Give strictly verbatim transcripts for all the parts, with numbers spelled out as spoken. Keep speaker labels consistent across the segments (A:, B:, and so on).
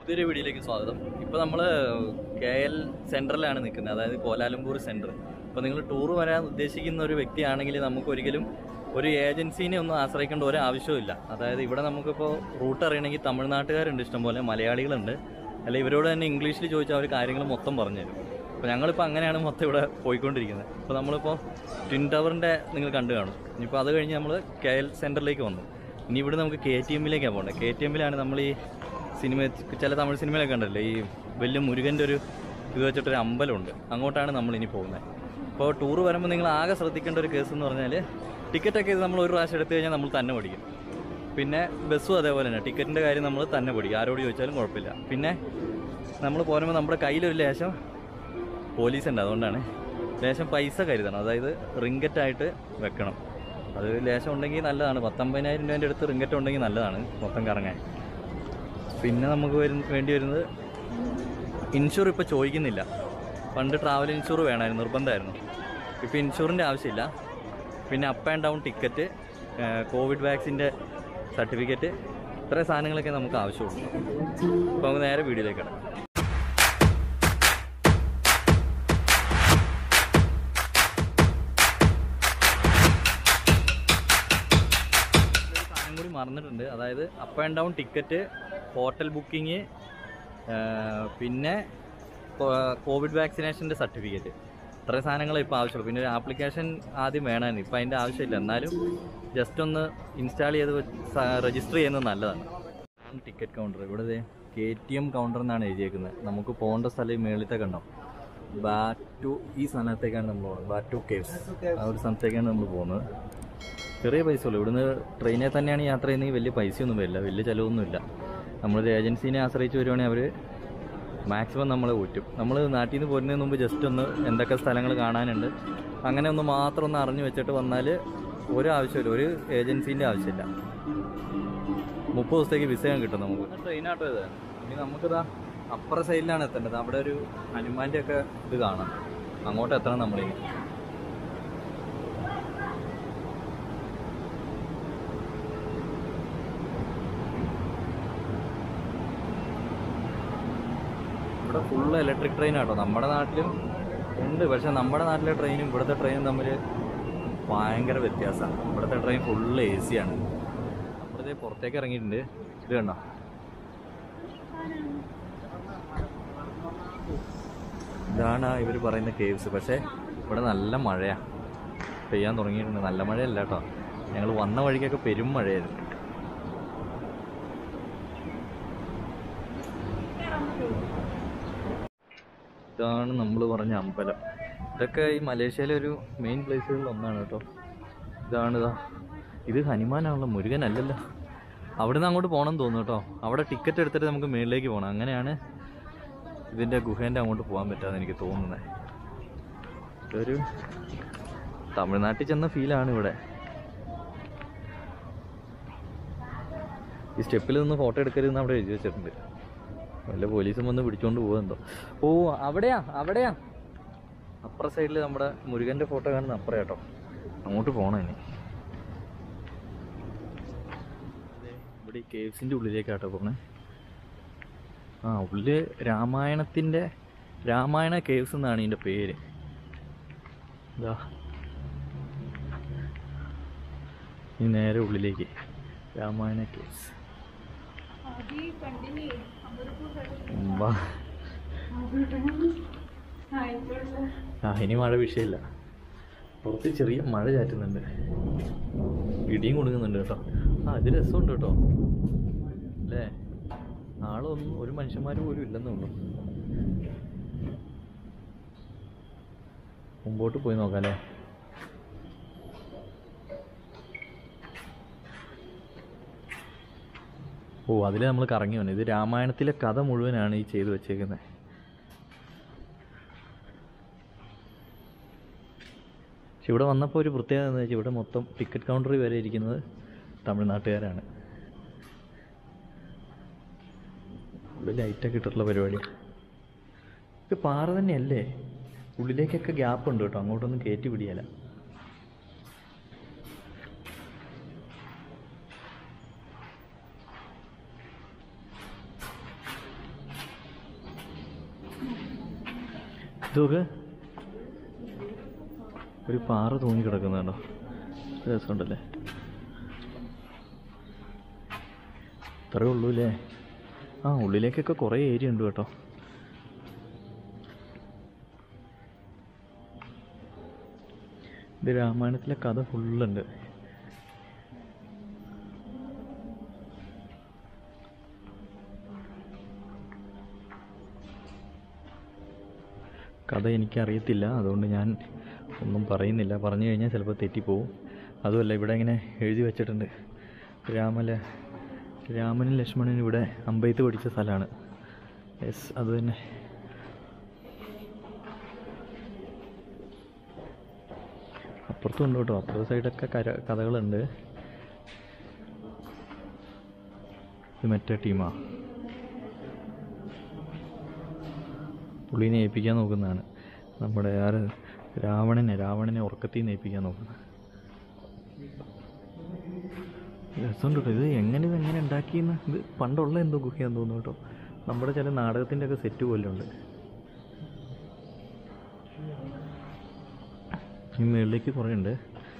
A: പുതിയൊരു വീഡിയോയിലേക്ക് സ്വാഗതം. ഇപ്പോൾ നമ്മൾ കെ എൽ സെൻറ്ററിലാണ് നിൽക്കുന്നത്, അതായത് കോലാലംപൂർ സെൻറ്റർ. ഇപ്പോൾ നിങ്ങൾ ടൂർ വരാൻ ഉദ്ദേശിക്കുന്ന ഒരു വ്യക്തിയാണെങ്കിൽ നമുക്കൊരിക്കലും ഒരു ഏജൻസീനെ ഒന്നും ആശ്രയിക്കേണ്ട ഒരു ആവശ്യമില്ല. അതായത് ഇവിടെ നമുക്കിപ്പോൾ റൂട്ട് അറിയണമെങ്കിൽ തമിഴ്നാട്ടുകാരുണ്ട്, ഇഷ്ടംപോലെ മലയാളികളുണ്ട്, അല്ല ഇവരോട് തന്നെ ഇംഗ്ലീഷിൽ ചോദിച്ചാൽ അവർ കാര്യങ്ങൾ മൊത്തം പറഞ്ഞു തരും. അപ്പോൾ ഞങ്ങളിപ്പോൾ അങ്ങനെയാണ് മൊത്തം ഇവിടെ പോയിക്കൊണ്ടിരിക്കുന്നത്. ഇപ്പോൾ നമ്മളിപ്പോൾ ട്വിൻ ടവറിൻ്റെ നിങ്ങൾ കണ്ടു കാണും. ഇനിയിപ്പോൾ അത് കഴിഞ്ഞ് നമ്മൾ കെ എൽ സെൻറ്ററിലേക്ക് വന്നു. ഇനി ഇവിടെ നമുക്ക് കെ ടി എമ്മിലേക്കാണ് പോകേണ്ടത്. കെ ടി എമ്മിലാണ് നമ്മൾ ഈ സിനിമ, ചില തമിഴ് സിനിമയിലൊക്കെ ഉണ്ടല്ലോ, ഈ വലിയ മുരുകൻ്റെ ഒരു ഇത് വെച്ചിട്ടൊരു അമ്പലമുണ്ട്, അങ്ങോട്ടാണ് നമ്മളിനി പോകുന്നത്. അപ്പോൾ ടൂർ വരുമ്പോൾ നിങ്ങൾ ആകെ ശ്രദ്ധിക്കേണ്ട ഒരു കേസ് എന്ന് പറഞ്ഞാൽ ടിക്കറ്റൊക്കെ ഇത് നമ്മൾ ഒരു പ്രാവശ്യം എടുത്തു കഴിഞ്ഞാൽ നമ്മൾ തന്നെ പഠിക്കും. പിന്നെ ബസ്സും അതേപോലെ തന്നെ ടിക്കറ്റിൻ്റെ കാര്യം നമ്മൾ തന്നെ പഠിക്കും, ആരോട് ചോദിച്ചാലും കുഴപ്പമില്ല. പിന്നെ നമ്മൾ പോരുമ്പോൾ നമ്മുടെ കയ്യിലൊരു ലേശം പോലീസ് ഉണ്ട്, അതുകൊണ്ടാണ് ലേശം പൈസ കരുതണം, അതായത് റിങ്കറ്റായിട്ട് വെക്കണം. അത് ലേശം ഉണ്ടെങ്കിൽ നല്ലതാണ്. പത്തൊമ്പതിനായിരം രൂപേൻ്റെ അടുത്ത് റിങ്കറ്റ് ഉണ്ടെങ്കിൽ നല്ലതാണ് മൊത്തം കറങ്ങാൻ. പിന്നെ നമുക്ക് വരുന്ന വേണ്ടി വരുന്നത് ഇൻഷുർ ഇപ്പോൾ ചോദിക്കുന്നില്ല. പണ്ട് ട്രാവൽ ഇൻഷുർ വേണമായിരുന്നു, നിർബന്ധമായിരുന്നു. ഇപ്പോൾ ഇൻഷുറിൻ്റെ ആവശ്യമില്ല. പിന്നെ up and down ticket, covid വാക്സിൻ്റെ സർട്ടിഫിക്കറ്റ്, ഇത്രയും സാധനങ്ങളൊക്കെ നമുക്ക് ആവശ്യമുള്ളൂ. അപ്പോൾ നമുക്ക് നേരെ വീഡിയോയിലേക്കാണ്. സാധനം കൂടി മറന്നിട്ടുണ്ട്, അതായത് up and down ticket, hotel booking, പിന്നെ കോവിഡ് വാക്സിനേഷൻ്റെ സർട്ടിഫിക്കറ്റ്, ഇത്രയും സാധനങ്ങളെ ഇപ്പോൾ ആവശ്യമുള്ളൂ. പിന്നെ ഒരു ആപ്ലിക്കേഷൻ ആദ്യം വേണമായിരുന്നു, ഇപ്പോൾ അതിൻ്റെ ആവശ്യമില്ല. എന്നാലും ജസ്റ്റ് ഒന്ന് ഇൻസ്റ്റാൾ ചെയ്ത് രജിസ്റ്റർ ചെയ്യുന്നത് നല്ലതാണ്. ടിക്കറ്റ് കൗണ്ടർ ഇവിടെ കെ ടി എം കൗണ്ടർ എന്നാണ് എഴുതിയേക്കുന്നത്. നമുക്ക് പോകേണ്ട സ്ഥലം ഈ മേളിലത്തെ കണ്ടോ, ബാറ്റു, ഈ സ്ഥലത്തേക്കാണ് നമ്മൾ പോകുന്നത്. ബാറ്റു കേവ്സ്, ആ ഒരു സ്ഥലത്തേക്കാണ് നമ്മൾ പോകുന്നത്. ചെറിയ പൈസ ഉള്ളൂ. ഇവിടുന്ന് ട്രെയിനിൽ തന്നെയാണ് യാത്ര ചെയ്യുന്നതെങ്കിൽ വലിയ പൈസയൊന്നും വരില്ല, വലിയ ചിലവൊന്നുമില്ല. നമ്മളൊരു ഏജൻസീനെ ആശ്രയിച്ച് വരുവാണെങ്കിൽ അവർ മാക്സിമം നമ്മളെ ഊറ്റും. നമ്മൾ നാട്ടിൽ നിന്ന് പോരുന്നതിന് മുമ്പ് ജസ്റ്റ് ഒന്ന് എന്തൊക്കെ സ്ഥലങ്ങൾ കാണാനുണ്ട് അങ്ങനെ ഒന്ന് മാത്രം ഒന്ന് അറിഞ്ഞു വെച്ചിട്ട് വന്നാൽ ഒരു ആവശ്യമില്ല, ഒരു ഏജൻസീൻ്റെ ആവശ്യമില്ല. മുപ്പത് ദിവസത്തേക്ക് വിസയും കിട്ടും നമുക്ക്. ട്രെയിനാട്ടോ ഇത്. ഇനി നമുക്കിതാ അപ്പുറ സൈഡിലാണ് എത്തേണ്ടത്. അവിടെ ഒരു ഹനുമാൻ്റെ ഒക്കെ ഇത് കാണാം, അങ്ങോട്ട് എത്തണം നമ്മളിനി. ഇവിടെ ഫുള്ള് ഇലക്ട്രിക് ട്രെയിനാട്ടോ. നമ്മുടെ നാട്ടിലും ഉണ്ട്, പക്ഷെ നമ്മുടെ നാട്ടിലെ ട്രെയിനും ഇവിടുത്തെ ട്രെയിനും തമ്മിൽ ഭയങ്കര വ്യത്യാസമാണ്. ഇവിടുത്തെ ട്രെയിൻ ഫുള്ള് എ സി ആണ്. നമ്മളിതേ പുറത്തേക്ക് ഇറങ്ങിയിട്ടുണ്ട്. ഇത് കണ്ടോ, ഇതാണ് ഇവർ പറയുന്ന കേവ്സ്. പക്ഷേ ഇവിടെ നല്ല മഴയാണ്, പെയ്യാൻ തുടങ്ങിയിട്ടുണ്ട്. നല്ല മഴയല്ല കേട്ടോ, ഞങ്ങൾ വന്ന വഴിക്കൊക്കെ പെരും മഴയായിരുന്നു. ഇതാണ് നമ്മൾ പറഞ്ഞ അമ്പലം. ഇതൊക്കെ ഈ മലേഷ്യയിലെ ഒരു മെയിൻ പ്ലേസുകളിൽ ഒന്നാണ് കേട്ടോ. ഇതാണ് ഇതാ, ഇത് ഹനുമാനാണല്ലോ, മുരുകനല്ലല്ലോ. അവിടെ നിന്ന് അങ്ങോട്ട് പോകണം എന്ന് തോന്നുന്നു കേട്ടോ. അവിടെ ടിക്കറ്റ് എടുത്തിട്ട് നമുക്ക് മേളിലേക്ക് പോകണം. അങ്ങനെയാണ് ഇതിൻ്റെ ഗുഹേൻ്റെ അങ്ങോട്ട് പോകാൻ പറ്റാതെ എനിക്ക് തോന്നുന്നത്. ഇതൊരു തമിഴ്നാട്ടിൽ ചെന്ന ഫീലാണ് ഇവിടെ. ഈ സ്റ്റെപ്പിൽ നിന്ന് ഫോട്ടോ എടുക്കരുതെന്ന് അവിടെ എഴുതി വെച്ചിട്ടുണ്ട്. വല്ല പോലീസും വന്ന് പിടിച്ചോണ്ട് പോകുന്നുണ്ടോ? ഓ അവിടെയാ, അവിടെയാ അപ്പുറ സൈഡിൽ നമ്മുടെ മുരുകൻ്റെ ഫോട്ടോ കാണുന്ന അപ്പുറം കേട്ടോ. അങ്ങോട്ട് പോകണം ഇനി. ഇവിടെ ഈ കേവ്സിൻ്റെ ഉള്ളിലേക്കാട്ടോ പോകണേ. ആ ഉള്ളില് രാമായണത്തിൻ്റെ, രാമായണ കേവ്സ് എന്നാണ് ഇതിൻ്റെ പേര്. ഇതാ ഈ നേരെ ഉള്ളിലേക്ക് രാമായണ കേവ്സ്. ആ ഇനി മഴ വിഷയമില്ല. പുറത്ത് ചെറിയ മഴ ചാറ്റുന്നുണ്ട്, ഇടിയും കൊടുക്കുന്നുണ്ട് കേട്ടോ. ആ ഇത് രസമുണ്ട് കേട്ടോ അല്ലേ. ആളൊന്നും ഒരു മനുഷ്യന്മാർ പോലും ഇല്ലെന്നേ ഉള്ളൂ. മുമ്പോട്ട് പോയി നോക്കാം അല്ലേ. ഓ അതിൽ നമ്മൾ കറങ്ങി വന്നു. ഇത് രാമായണത്തിലെ കഥ മുഴുവനാണ് ഈ ചെയ്തു വെച്ചേക്കുന്നത്. പക്ഷെ ഇവിടെ വന്നപ്പോൾ ഒരു പ്രത്യേകത എന്താ വെച്ചാൽ ഇവിടെ മൊത്തം ടിക്കറ്റ് കൗണ്ടറിൽ വരെ ഇരിക്കുന്നത് തമിഴ്നാട്ടുകാരാണ്. ഇവിടെ ലൈറ്റൊക്കെ ഇട്ടിട്ടുള്ള പരിപാടി. ഇത് പാറ തന്നെയല്ലേ, ഉള്ളിലേക്കൊക്കെ ഗ്യാപ്പ് ഉണ്ട് കേട്ടോ, അങ്ങോട്ടൊന്നും കയറ്റി പിടിയല്ല. ഇതൊക്കെ ഒരു പാറ തൂങ്ങി കിടക്കുന്നുണ്ടോ? രസമുണ്ടല്ലേ? ഇത്രേ ഉള്ളൂ അല്ലേ? ആ, ഉള്ളിലേക്കൊക്കെ കുറേ ഏരിയ ഉണ്ട് കേട്ടോ. ഇത് രാമായണത്തിലെ കഥ ഫുള്ളുണ്ട്. കഥ എനിക്കറിയത്തില്ല, അതുകൊണ്ട് ഞാൻ ഒന്നും പറയുന്നില്ല. പറഞ്ഞു കഴിഞ്ഞാൽ ചിലപ്പോൾ തെറ്റിപ്പോവും. അതുമല്ല, ഇവിടെ ഇങ്ങനെ എഴുതി വെച്ചിട്ടുണ്ട്, രാമല രാമനും ലക്ഷ്മണനും ഇവിടെ അമ്പെയ്ത്ത് പഠിച്ച സ്ഥലമാണ്. യെസ്, അത് തന്നെ. അപ്പുറത്തും ഉണ്ട് കേട്ടോ, അപ്പുറത്തെ സൈഡൊക്കെ കര കഥകളുണ്ട്. ഇത് മറ്റേ ടീമാ, പുള്ളീനെ ഏൽപ്പിക്കാൻ നോക്കുന്നതാണ്. നമ്മുടെ ആര് രാവണനെ രാവണനെ ഉറക്കത്തിൽ നിന്ന് ഏൽപ്പിക്കാൻ നോക്കുന്നത്. രസമുണ്ട് കേട്ടോ. ഇത് എങ്ങനെ ഇതെങ്ങനെ ഉണ്ടാക്കിയെന്ന്, ഇത് പണ്ടുള്ള എന്തോ ഗുഹയാന്ന് തോന്നുന്നു കേട്ടോ. നമ്മുടെ ചില നാടകത്തിൻ്റെ ഒക്കെ സെറ്റ് പോലെ ഉണ്ട്. ഈ മുകളിലേക്ക് കുറേ ഉണ്ട്.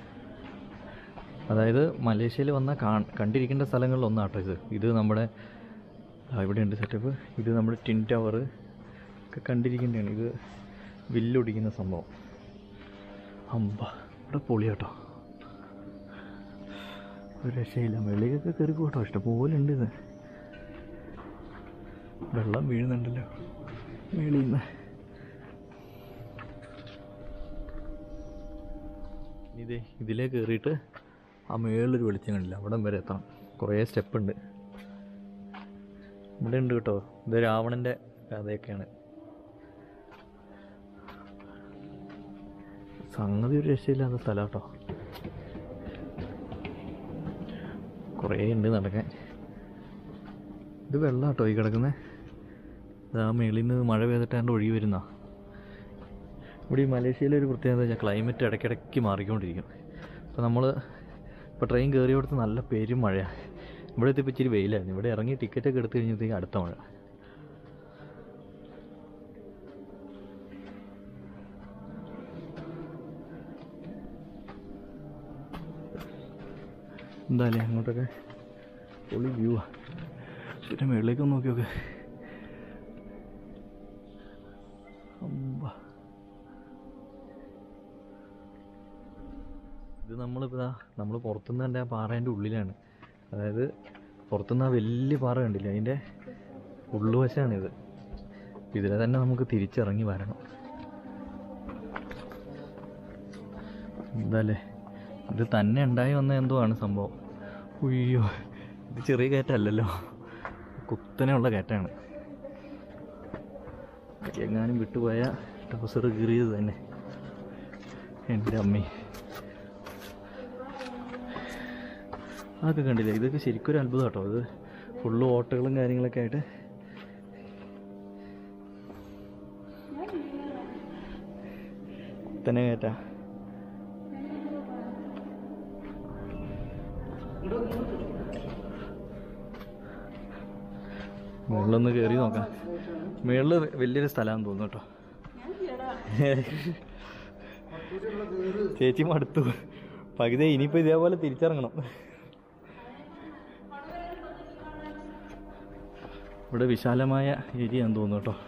A: അതായത് മലേഷ്യയിൽ വന്നാൽ കാ കണ്ടിരിക്കേണ്ട സ്ഥലങ്ങളിൽ ഒന്നാട്ടോ ഇത്. ഇത് നമ്മുടെ ഇവിടെയുണ്ട് സെറ്റപ്പ്. ഇത് നമ്മുടെ ടിൻ ടവർ ഒക്കെ കണ്ടിരിക്കേണ്ടതാണ്. ഇത് വില്ലൊടിക്കുന്ന സംഭവം. അമ്പ ഇവിടെ പൊളി കേട്ടോ, ഒരു രക്ഷയില്ല. വെളിയിലൊക്കെ കയറി പോട്ടോ, ഇഷ്ടംപോലെ ഉണ്ട്. ഇത് വെള്ളം വീഴുന്നുണ്ടല്ലോ വെളിയിൽ നിന്ന്. ഇതേ ഇതിലേ കയറിയിട്ട് ആ മേളിലൊരു വെളിച്ചം കണ്ടില്ല, അവിടം വരെ എത്തണം. കുറേ സ്റ്റെപ്പ് ഉണ്ട്. ഇവിടെ ഉണ്ട് കേട്ടോ. ഇത് രാവണൻ്റെ കഥയൊക്കെയാണ്. സംഗതി ഒരു രക്ഷയില്ലാത്ത സ്ഥലം കേട്ടോ. കുറേ ഉണ്ട് നടക്കാൻ. ഇത് വെള്ളം കേട്ടോ ഈ കിടക്കുന്നത്. ഇതാ മേളിൽ നിന്ന് മഴ പെയ്തിട്ടാണ്ട് ഒഴുകി വരുന്ന. ഇവിടെ ഈ മലേഷ്യയിലെ ഒരു പ്രത്യേകത എന്ന് വെച്ചാൽ ക്ലൈമറ്റ് ഇടയ്ക്കിടയ്ക്ക് മാറിക്കൊണ്ടിരിക്കും. അപ്പോൾ നമ്മൾ ഇപ്പോൾ ട്രെയിൻ കയറി കൊടുത്ത് നല്ല പേരും മഴയാണ്. ഇവിടെ എത്തിയപ്പോൾ ഇച്ചിരി വെയിലായിരുന്നു. ഇവിടെ ഇറങ്ങി ടിക്കറ്റൊക്കെ എടുത്ത് കഴിഞ്ഞപ്പോഴത്തേക്കും അടുത്ത മഴ. എന്തായാലും അങ്ങോട്ടൊക്കെ പൊളി വ്യൂ ആണ്. പിന്നെ മുകളിലേക്കൊന്ന് നോക്കി നോക്ക്. ഇത് നമ്മളിപ്പോൾ നമ്മൾ പുറത്തുനിന്ന് കണ്ട ആ പാറേൻ്റെ ഉള്ളിലാണ്. അതായത് പുറത്തുനിന്ന് ആ വലിയ പാറ കണ്ടില്ല, അതിൻ്റെ ഉള്ളുവശമാണിത്. ഇതിലെ തന്നെ നമുക്ക് തിരിച്ചിറങ്ങി വരണം. എന്താല്ലേ, ഇത് തന്നെ ഉണ്ടായി വന്ന എന്തോ ആണ് സംഭവം. ഉയ്യോ, ഇത് ചെറിയ കയറ്റമല്ലല്ലോ, കുത്തനെയുള്ള കയറ്റമാണ്. എങ്ങാനും വിട്ടുപോയ ടൗസർ കീറിയത് തന്നെ. എൻ്റെ അമ്മേ, അതൊക്കെ കണ്ടില്ലേ? ഇതൊക്കെ ശരിക്കും ഒരു അത്ഭുതം കേട്ടോ. ഇത് ഫുള്ള് ഓട്ടകളും കാര്യങ്ങളൊക്കെ ആയിട്ട്. തന്നെ കയറ്റാ. മുകളിലൊന്ന് കയറി നോക്കാം. മുകളിൽ വലിയൊരു സ്ഥലമാണെന്ന് തോന്നുന്നു കേട്ടോ. ചേച്ചി മടുത്തു പകുതി. ഇനിയിപ്പോൾ ഇതേപോലെ തിരിച്ചിറങ്ങണം. ഇവിടെ വിശാലമായ ഏരിയ ആണെന്ന് തോന്നുന്നു കേട്ടോ.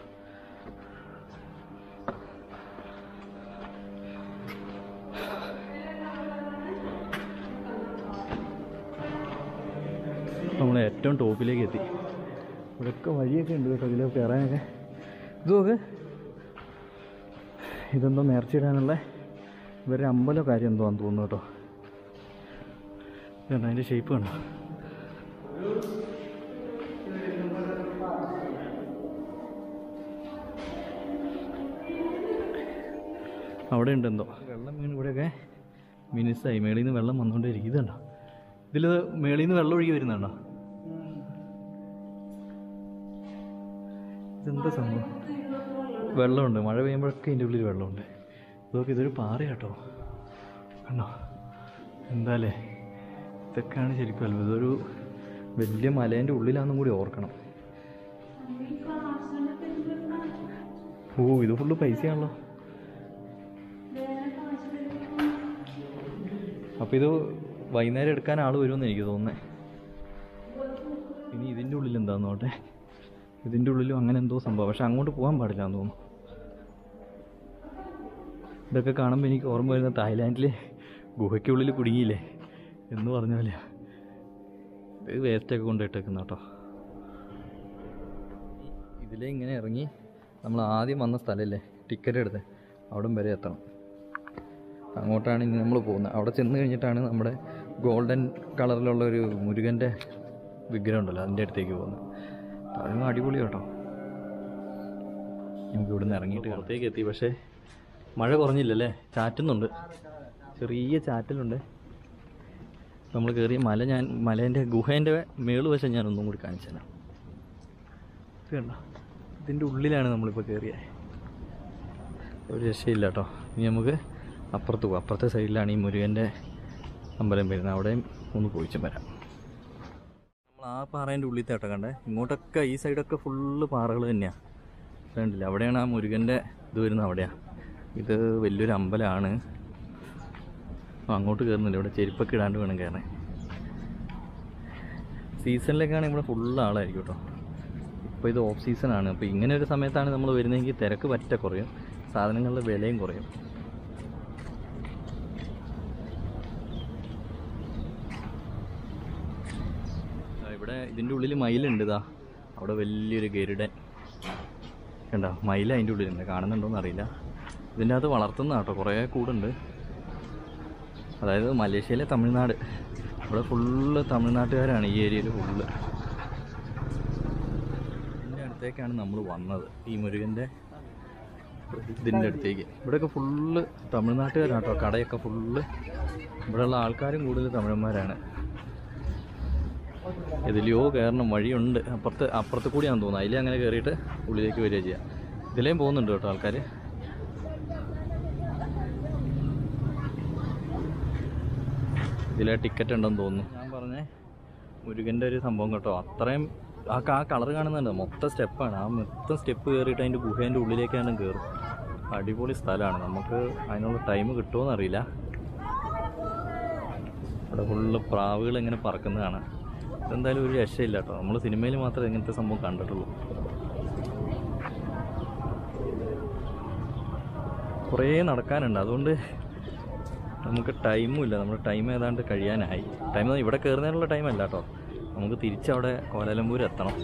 A: നമ്മൾ ഏറ്റവും ടോപ്പിലേക്ക് എത്തി. ഇവിടെയൊക്കെ വഴിയൊക്കെ ഉണ്ട് കേട്ടോ, ഇതിലൊക്കെ കയറാനൊക്കെ. ഇതൊക്കെ ഇതെന്തോ നേർച്ചയിടാനുള്ള ഇവരുടെ അമ്പലം കാര്യം എന്തോ ആണെന്ന് തോന്നുന്നു കേട്ടോ. ഇതുണ്ട് അതിൻ്റെ ഷേപ്പ് കണ്ടോ. അവിടെ ഉണ്ട് എന്തോ വെള്ളം വീണ്. ഇവിടെയൊക്കെ മിനിസായി മേളിൽ നിന്ന് വെള്ളം വന്നുകൊണ്ടേയിരിക്കും. ഇതുണ്ടോ, ഇതിൽ മേളിൽ നിന്ന് വെള്ളം ഒഴുകി വരുന്നുണ്ടോ? ഇതെന്താ സംഭവം? വെള്ളമുണ്ട്, മഴ പെയ്യുമ്പോഴൊക്കെ ഇതിൻ്റെ ഉള്ളിൽ വെള്ളമുണ്ട്. ഇതൊക്കെ ഇതൊരു പാറ കേട്ടോ, കണ്ടോ? എന്താല്ലേ, ഇതൊക്കെയാണ് ശരിക്കും അത്ഭുതം. ഇതൊരു വലിയ മലേൻ്റെ ഉള്ളിലാണെന്നും കൂടി ഓർക്കണം. ഓ ഇത് ഫുള്ള് പൈസയാണല്ലോ. അപ്പോൾ ഇത് വൈകുന്നേരം എടുക്കാൻ ആൾ വരുമെന്ന് എനിക്ക് തോന്നുന്നത്. ഇനി ഇതിൻ്റെ ഉള്ളിൽ എന്താന്ന് നോട്ടെ. ഇതിൻ്റെ ഉള്ളിലും അങ്ങനെ എന്തോ സംഭവം, പക്ഷെ അങ്ങോട്ട് പോകാൻ പാടില്ല എന്ന് തോന്നുന്നു. ഇതൊക്കെ കാണുമ്പോൾ എനിക്ക് ഓർമ്മ വരുന്ന തായ്ലാൻഡിൽ ഗുഹയ്ക്കുള്ളിൽ കുടുങ്ങിയില്ലേ എന്ന് പറഞ്ഞ പോലെ. ഇത് വേസ്റ്റൊക്കെ കൊണ്ടിട്ടേക്കുന്ന കേട്ടോ. ഇതിലേ ഇങ്ങനെ ഇറങ്ങി നമ്മൾ ആദ്യം വന്ന സ്ഥലമല്ലേ ടിക്കറ്റ് എടുത്ത് അവിടം വരെ എത്തണം. അങ്ങോട്ടാണ് ഇനി നമ്മൾ പോകുന്നത്. അവിടെ ചെന്ന് കഴിഞ്ഞിട്ടാണ് നമ്മുടെ ഗോൾഡൻ കളറിലുള്ള ഒരു മുരുകൻ്റെ വിഗ്രഹം ഉണ്ടല്ലോ അതിൻ്റെ അടുത്തേക്ക് പോകുന്നത്. അതും അടിപൊളി കേട്ടോ. നമുക്ക് ഇവിടുന്ന് ഇറങ്ങിയിട്ട് പുറത്തേക്ക് എത്തി. പക്ഷേ മഴ കുറഞ്ഞില്ലല്ലേ, ചാറ്റുന്നുണ്ട്, ചെറിയ ചാറ്റലുണ്ട്. നമ്മൾ കയറിയ മല, ഞാൻ മലേൻ്റെ ഗുഹേൻ്റെ മേളുവശം ഞാനൊന്നും കൂടി കാണിച്ചു തരാം. ഇത് കണ്ടോ, ഇതിൻ്റെ ഉള്ളിലാണ് നമ്മളിപ്പോൾ കയറിയത്. ഒരു രക്ഷയില്ല കേട്ടോ. ഇനി നമുക്ക് അപ്പുറത്ത് പോകാം. അപ്പുറത്തെ സൈഡിലാണ് ഈ മുരുകൻ്റെ അമ്പലം വരുന്നത്. അവിടെയും ഒന്ന് പോയിച്ചും വരാം. നമ്മൾ ആ പാറേൻ്റെ ഉള്ളിൽ തേട്ട കണ്ടേ. ഇങ്ങോട്ടൊക്കെ ഈ സൈഡൊക്കെ ഫുള്ള് പാറകൾ തന്നെയാണ്. കണ്ടില്ല, അവിടെയാണ് ആ മുരുകൻ്റെ ഇത് വരുന്നത്. അവിടെയാണ്. ഇത് വലിയൊരു അമ്പലമാണ്. അങ്ങോട്ട് കയറുന്നില്ല, ഇവിടെ ചെരുപ്പൊക്കെ ഇടാണ്ട് വേണം കയറാൻ. സീസണിലേക്കാണ് ഇവിടെ ഫുള്ള് ആളായിരിക്കും കേട്ടോ. ഇപ്പോൾ ഇത് ഓഫ് സീസണാണ്. അപ്പോൾ ഇങ്ങനെ ഒരു സമയത്താണ് നമ്മൾ വരുന്നതെങ്കിൽ തിരക്ക് പറ്റ കുറയും, സാധനങ്ങളുടെ വിലയും കുറയും. ഇവിടെ ഇതിൻ്റെ ഉള്ളിൽ മയിലുണ്ട്. ഇതാ അവിടെ വലിയൊരു ഗരുഡൻ കണ്ടോ, മയിൽ അതിൻ്റെ ഉള്ളിലുണ്ട്. കാണുന്നുണ്ടോയെന്ന് അറിയില്ല. ഇതിൻ്റെ അകത്ത് വളർത്തുന്ന കേട്ടോ, കുറേ കൂടുണ്ട്. അതായത് മലേഷ്യയിലെ തമിഴ്നാട്, ഇവിടെ ഫുള്ള് തമിഴ്നാട്ടുകാരാണ് ഈ ഏരിയയിൽ ഫുള്ള്. ഇതിൻ്റെ അടുത്തേക്കാണ് നമ്മൾ വന്നത്, ഈ മുരുകൻ്റെ ഇതിൻ്റെ അടുത്തേക്ക്. ഇവിടെയൊക്കെ ഫുള്ള് തമിഴ്നാട്ടുകാരാണ് കേട്ടോ. കടയൊക്കെ ഫുള്ള്, ഇവിടെയുള്ള ആൾക്കാരും കൂടുതൽ തമിഴന്മാരാണ്. ഇതിലെയോ കയറണം, വഴിയുണ്ട് അപ്പുറത്ത് അപ്പുറത്ത് കൂടിയാണെന്ന് തോന്നുന്നു. അതിലേ അങ്ങനെ കയറിയിട്ട് ഉള്ളിലേക്ക് വരിക ചെയ്യാം. ഇതിലേയും പോകുന്നുണ്ട് കേട്ടോ ആൾക്കാർ. ഇതിലെ ടിക്കറ്റ് ഉണ്ടെന്ന് തോന്നുന്നു. ഞാൻ പറഞ്ഞേ മുരുകൻ്റെ ഒരു സംഭവം കേട്ടോ. അത്രയും ആ ആ കളർ കാണുന്നുണ്ട്, മൊത്തം സ്റ്റെപ്പാണ്. ആ മൊത്തം സ്റ്റെപ്പ് കയറിയിട്ട് അതിൻ്റെ ഗുഹേൻ്റെ ഉള്ളിലേക്കാണ് കയറും. അടിപൊളി സ്ഥലമാണ്. നമുക്ക് അതിനുള്ള ടൈം കിട്ടുമോയെന്ന് അറിയില്ല. അവിടെ ഫുള്ള് പ്രാവുകൾ ഇങ്ങനെ പറക്കുന്നതാണ്. ഇതെന്തായാലും ഒരു രക്ഷയില്ല കേട്ടോ. നമ്മൾ സിനിമയിൽ മാത്രമേ ഇങ്ങനത്തെ സംഭവം കണ്ടിട്ടുള്ളൂ. കുറേ നടക്കാനുണ്ട്, അതുകൊണ്ട് നമുക്ക് ടൈമും ഇല്ല. നമ്മുടെ ടൈം ഏതാണ്ട് കഴിയാനായി. ടൈം ഇവിടെ കയറുന്നതിനുള്ള ടൈമല്ല കേട്ടോ. നമുക്ക് തിരിച്ചവിടെ കോലാലംപൂർ എത്തണം.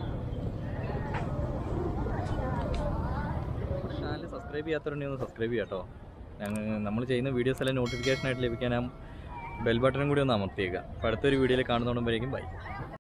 A: ചാനൽ സബ്സ്ക്രൈബ് ചെയ്യാത്തവരുണ്ടെങ്കിൽ ഒന്ന് സബ്സ്ക്രൈബ് ചെയ്യാം കേട്ടോ. ഞങ്ങൾ നമ്മൾ ചെയ്യുന്ന വീഡിയോസ് എല്ലാം നോട്ടിഫിക്കേഷനായിട്ട് ലഭിക്കാൻ ആ ബെൽ ബട്ടണും കൂടി ഒന്ന് അമർത്തിയേക്കുക. അപ്പോൾ അടുത്തൊരു വീഡിയോയിൽ കാണുന്നതോടുമ്പോഴേക്കും ബൈ.